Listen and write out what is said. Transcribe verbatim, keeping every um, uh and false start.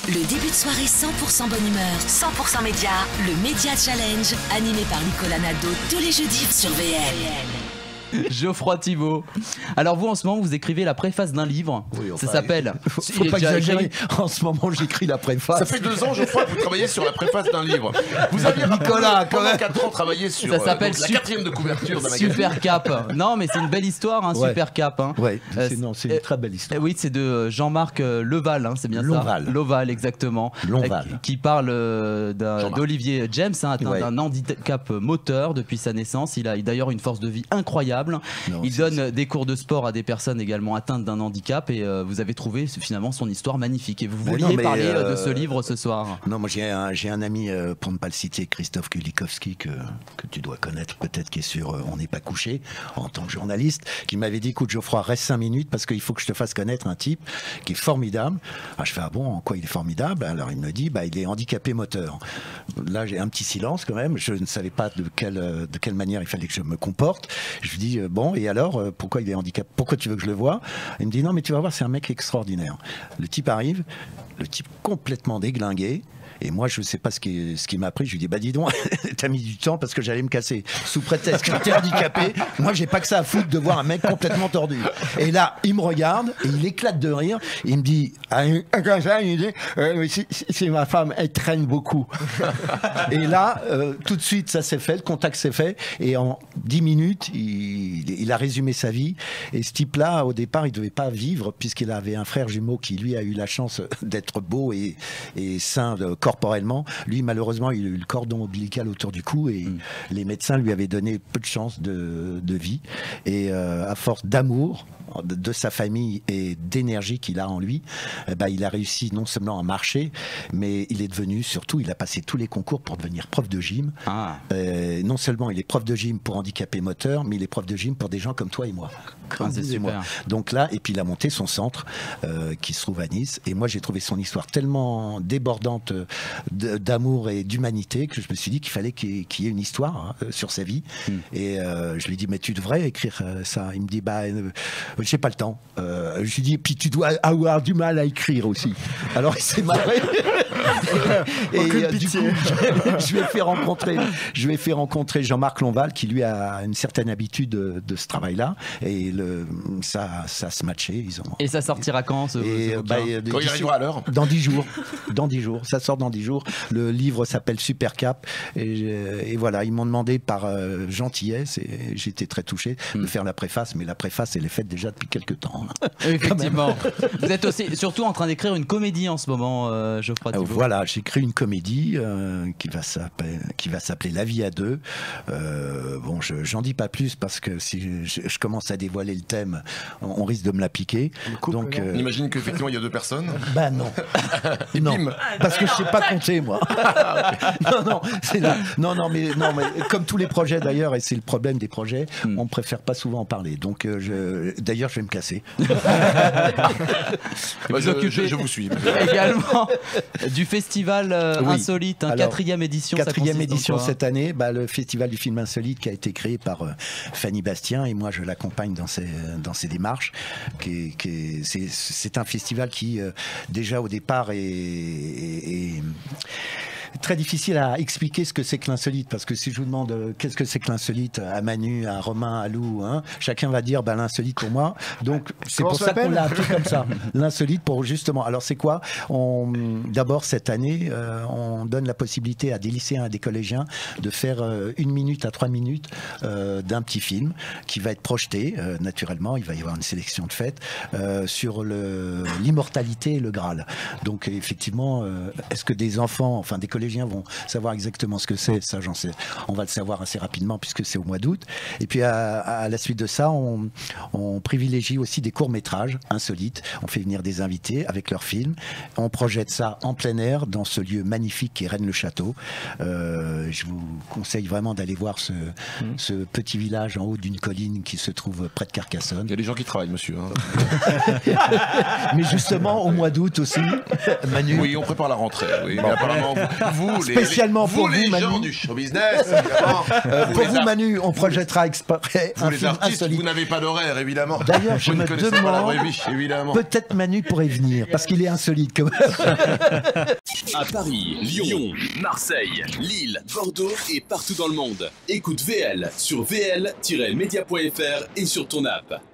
Le début de soirée cent pour cent bonne humeur, cent pour cent média, le Média Challenge, animé par Nicolas Nadeau tous les jeudis sur V L. Geoffroy Thibault. Alors vous en ce moment vous écrivez la préface d'un livre. Oui, enfin, ça s'appelle. Faut, faut pas exagérer. En ce moment j'écris la préface. Ça fait deux ans Geoffroy que vous travaillez sur la préface d'un livre. Vous avez Nicolas pendant quatre ans travaillé sur. Ça s'appelle euh, la quatrième de couverture d'un magazine. Super Cap. Non mais c'est une belle histoire, hein, ouais. Super Cap. Hein. Ouais. Euh, non, c'est une très belle histoire. Euh, oui, c'est de Jean-Marc Leval, hein, c'est bien Loval. ça. Loval, exactement. Loval. Euh, qui parle euh, d'Olivier James, hein, atteint ouais. d'un handicap moteur depuis sa naissance. Il a d'ailleurs une force de vie incroyable. Non, il donne des cours de sport à des personnes également atteintes d'un handicap et euh, vous avez trouvé finalement son histoire magnifique et vous vouliez non, parler euh, de ce livre ce soir. Non, moi j'ai un, j'ai un ami, euh, pour ne pas le citer, Christophe Kulikowski, que, que tu dois connaître peut-être, qui est sur euh, On n'est pas couché en tant que journaliste, qui m'avait dit écoute Geoffroy, reste cinq minutes parce qu'il faut que je te fasse connaître un type qui est formidable. Ah, je fais ah bon, en quoi il est formidable? Alors il me dit bah, il est handicapé moteur. Là j'ai un petit silence quand même, je ne savais pas de quelle, de quelle manière il fallait que je me comporte. Je lui dis euh, bon et alors euh, pourquoi il est handicapé? Pourquoi tu veux que je le voie? Il me dit non mais tu vas voir, c'est un mec extraordinaire. Le type arrive, le type complètement déglingué. Et moi, je ne sais pas ce qui, ce qui m'a pris. Je lui dis, bah dis donc, t'as mis du temps parce que j'allais me casser. Sous prétexte que t'es handicapé, moi, j'ai pas que ça à foutre de voir un mec complètement tordu. Et là, il me regarde et il éclate de rire. Et il me dit, ah, comme ça, il me dit, euh, c'est ma femme, elle traîne beaucoup. Et là, euh, tout de suite, ça s'est fait, le contact s'est fait. Et en dix minutes, il, il a résumé sa vie. Et ce type-là, au départ, il devait pas vivre puisqu'il avait un frère jumeau qui, lui, a eu la chance d'être beau et, et sain de corps corporellement. Lui, malheureusement, il a eu le cordon ombilical autour du cou et mmh. les médecins lui avaient donné peu de chance de, de vie. Et euh, à force d'amour de, de sa famille et d'énergie qu'il a en lui, eh ben, il a réussi non seulement à marcher, mais il est devenu, surtout, il a passé tous les concours pour devenir prof de gym. Ah. Euh, non seulement il est prof de gym pour handicapés moteurs, mais il est prof de gym pour des gens comme toi et moi. Comme ah, c'est super. Moi. Donc là, et puis il a monté son centre euh, qui se trouve à Nice. Et moi, j'ai trouvé son histoire tellement débordante d'amour et d'humanité que je me suis dit qu'il fallait qu'il y ait une histoire hein, sur sa vie. Mm. Et euh, je lui ai dit, mais tu devrais écrire euh, ça. Il me dit, bah, euh, j'ai pas le temps. Euh, je lui ai dit, puis tu dois avoir du mal à écrire aussi. Alors il s'est marré. et et euh, du coup, je, je lui ai fait rencontrer, je lui ai fait rencontrer Jean-Marc Lonval qui lui a une certaine habitude de, de ce travail-là. Et le, ça, ça se matchait. Ils ont, et ça sortira quand ce, et, ce bah, Quand il arrivera à l'heure? Dans dix jours. Dans dix jours. Ça sort dans dix jours. Le livre s'appelle Super Cap et, et voilà, ils m'ont demandé par euh, gentillesse et j'étais très touché mm. de faire la préface, mais la préface elle est faite déjà depuis quelques temps. Effectivement. Vous êtes aussi surtout en train d'écrire une comédie en ce moment, euh, Geoffroy Thibault. Euh, voilà, j'écris une comédie euh, qui va s'appeler qui va s'appeler La vie à deux. Euh, bon, je, j'en dis pas plus parce que si je, je commence à dévoiler le thème, on, on risque de me la piquer. Couple, donc, euh... on imagine qu'effectivement il y a deux personnes. Bah non. Et non. Bim. Parce que je sais pas compter moi. non non, c'est là. Non non mais non mais comme tous les projets d'ailleurs et c'est le problème des projets, mm. on préfère pas souvent en parler. Donc euh, je d'ailleurs je vais me casser. bah, je, je, je vous suis. Également du festival euh, oui. Insolite, hein, Alors, quatrième édition. Quatrième édition cette année, bah, le festival du film insolite qui a été créé par euh, Fanny Bastien et moi je l'accompagne dans ses dans ses démarches. Qui est, qui est, c'est, c'est un festival qui euh, déjà au départ est, est, est très difficile à expliquer ce que c'est que l'insolite, parce que si je vous demande euh, qu'est-ce que c'est que l'insolite à Manu, à Romain, à Lou, hein, chacun va dire bah, l'insolite pour moi. Donc c'est Comment pour ça qu'on l'a appelé comme ça, l'insolite pour justement. Alors c'est quoi? On, d'abord cette année, euh, on donne la possibilité à des lycéens, à des collégiens de faire euh, une minute à trois minutes euh, d'un petit film qui va être projeté. Euh, naturellement, il va y avoir une sélection de fêtes euh, sur le, l'immortalité et le Graal. Donc effectivement, euh, est-ce que des enfants, enfin des collégiens vont savoir exactement ce que c'est, ça j'en sais. On va le savoir assez rapidement puisque c'est au mois d'août. Et puis à, à la suite de ça, on, on privilégie aussi des courts-métrages insolites. On fait venir des invités avec leurs films. On projette ça en plein air dans ce lieu magnifique qui est Rennes-le-Château. Euh, je vous conseille vraiment d'aller voir ce, mmh. ce petit village en haut d'une colline qui se trouve près de Carcassonne. Il y a des gens qui travaillent, monsieur. Hein. Mais justement, au mois d'août aussi, Manu. Oui, on prépare la rentrée. Oui, bon, mais apparemment, vous, vous, les, spécialement les, pour vous, vous, les Manu. gens du show business, évidemment. Euh, Vous pour les vous, ar- Manu, on projettera exprès Vous un les film artistes, insolite. vous n'avez pas d'horaire, évidemment. D'ailleurs, je vous me ne connaissez pas la demande, vraie vie, évidemment. peut-être Manu pourrait venir, parce qu'il est insolite quand même. À Paris, Lyon, Marseille, Lille, Bordeaux et partout dans le monde. Écoute V L sur v l tiret media point f r et sur ton app.